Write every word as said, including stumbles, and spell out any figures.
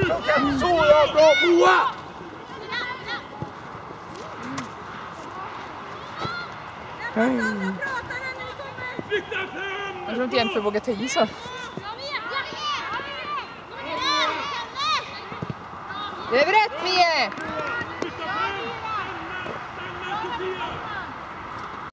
Så ja, bra Moa! Jag tror inte Jennifer vågar ta i så. Det är rätt, Mie!